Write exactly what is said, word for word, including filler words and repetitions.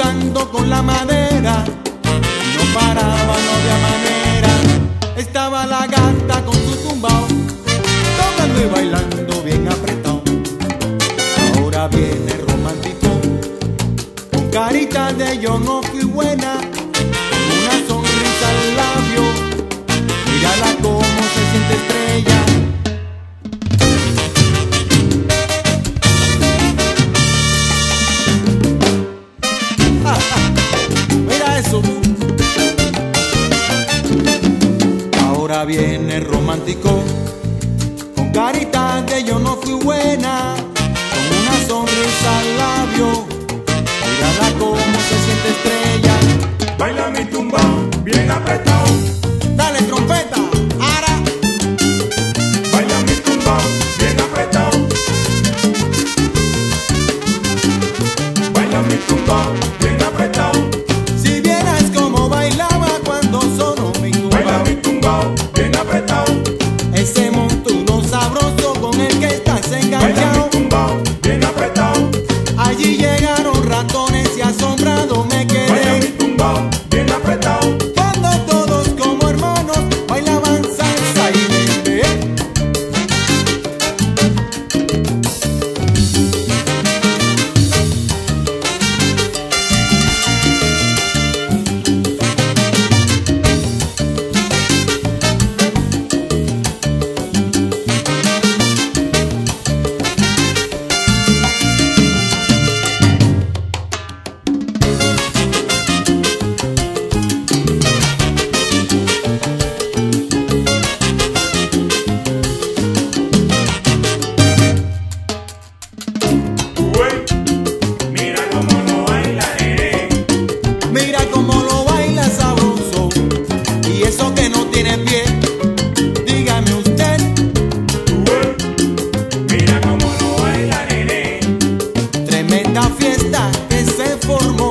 jugando con la madera, no paraba, no había manera. Estaba la gata con su tumbao, tocando y bailando bien apretado. Ahora viene romántico, con carita de yo no fui buena, con una sonrisa al labio. Mírala cómo se siente estrella. Mira eso. Ahora viene romántico, con carita de yo no fui buena, con una sonrisa al labio. Mírala cómo se siente estrella. Baila mi tumbao, bien apretado. Dale trompeta, ara. Baila mi tumbao, bien apretado. Baila mi tumbao, bien apretado. Si vieras cómo bailaba cuando sonó mi Baila tumbao, mi tumbao, bien apretado. ese montuno sabroso con el que estás Baila mi enganchado. tumbao, bien apretado. Allí llegaron ratones y asombrado me Baila mi quedé tumbao, bien apretado. cuando todos como hermanos bailaban salsa y merengue. Ué, mira cómo lo baila, nene. Mira cómo lo baila sabroso, y eso que no tiene pie. Dígame usted, Ué, mira cómo lo baila, nene. tremenda fiesta que se formó.